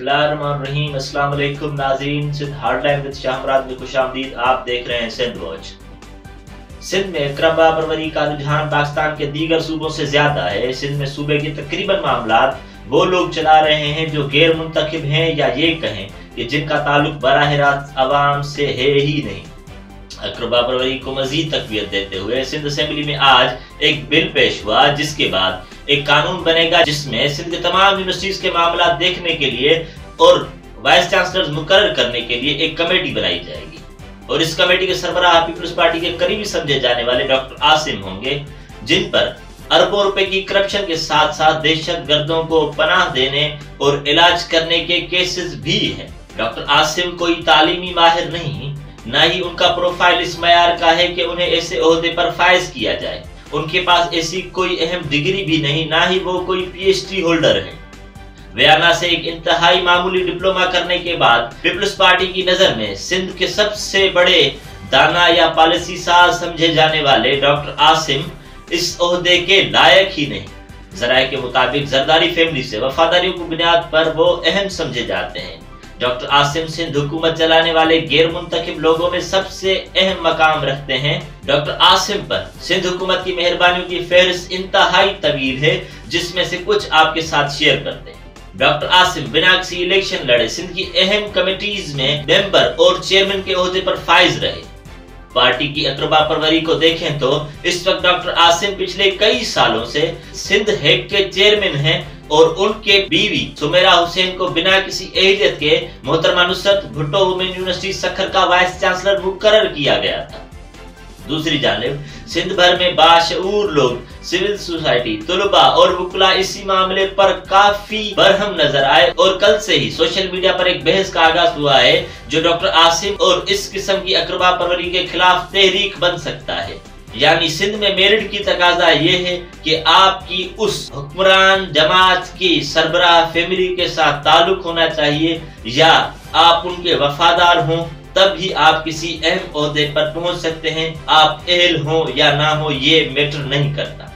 बिस्मिल्लाहिर्रहमानिर्रहीम। अस्सलाम वालेकुम नाज़रीन, सिंध हार्डलाइन विद शाहमराद में खुशामदीद। आप देख रहे हैं सिंध वॉच। सिंध में अक़रबा परवरी का रुझान पाकिस्तान के दीगर सूबों से ज्यादा है। सिंध में सूबे के तकरीबन मामलात वो लोग चला रहे हैं जो गैर मुंतखब हैं, या ये कहें कि जिनका ताल्लुक बराह रास्त अवाम से है ही नहीं। अक़रबा परवरी को मजीद तक़वियत देते हुए सिंध असेंबली में आज एक बिल पेश हुआ, जिसके बाद एक कानून बनेगा जिसमें सिंध के तमाम यूनिवर्सिटीज के मामला देखने के लिए और वाइस चांसलर मुकर्रर करने के लिए एक कमेटी बनाई जाएगी। और इस कमेटी के सरबराह पीपल्स पार्टी के करीबी समझे जाने वाले डॉक्टर आसिम होंगे, जिन पर अरबों रुपए की करप्शन के साथ साथ दहशत गर्दों को पनाह देने और इलाज करने के केसेस भी हैं। डॉक्टर आसिम कोई तालीमी माहिर नहीं, न ही उनका प्रोफाइल इस मयार का है कि उन्हें ऐसे ओहदे पर फायज किया जाए। उनके पास ऐसी कोई अहम डिग्री भी नहीं, ना ही वो कोई पीएचडी होल्डर है। वियना से एक इंतहाई मामूली डिप्लोमा करने के बाद पीपल्स पार्टी की नजर में सिंध के सबसे बड़े दाना या पॉलिसी साज समझे जाने वाले डॉक्टर आसिम इस ओहदे के लायक ही नहीं। जराये के मुताबिक जरदारी फैमिली से वफादारियों की बुनियाद पर वो अहम समझे जाते हैं। डॉक्टर आसिम सिंध हुकूमत चलाने वाले गैर मुंतखब लोगों में सबसे अहम मकाम रखते हैं। डॉक्टर आसिम पर सिंध हुकूमत की मेहरबानियों की फहरिस्त इंतहाई तवील है, जिसमें से कुछ आपके साथ शेयर करते हैं। डॉक्टर आसिम बिना किसी इलेक्शन लड़े सिंध की अहम कमेटीज में मेंबर और चेयरमैन के ओहदे पर फाइज रहे। पार्टी की अक़रबा परवरी को देखें तो इस वक्त डॉक्टर आसिम पिछले कई सालों से सिंध हैक के चेयरमैन हैं और उनके बीवी सुमेरा हुसैन को बिना किसी एहलियत के मोहतरमा नुसरत भुट्टो वुमेन यूनिवर्सिटी सखर का वाइस चांसलर मुकर्रर किया गया था। दूसरी जानिब सिंध भर में बाशऊर लोग, सिविल सोसाइटी, तुलबा और वुकला इसी मामले पर काफी बरहम नजर आए और कल से ही सोशल मीडिया पर एक बहस का आगाज हुआ है जो डॉक्टर आसिम और इस किस्म की अक़रबा परवरी के खिलाफ तहरीक बन सकता है। यानी सिंध में मेरिट की तकाजा ये है कि आपकी उस हुक्मरान जमात की सरबराह फैमिली के साथ ताल्लुक होना चाहिए, या आप उनके वफादार हों, तब ही आप किसी अहम ओहदे पर पहुंच सकते हैं। आप अहल हो या ना हो ये मैटर नहीं करता।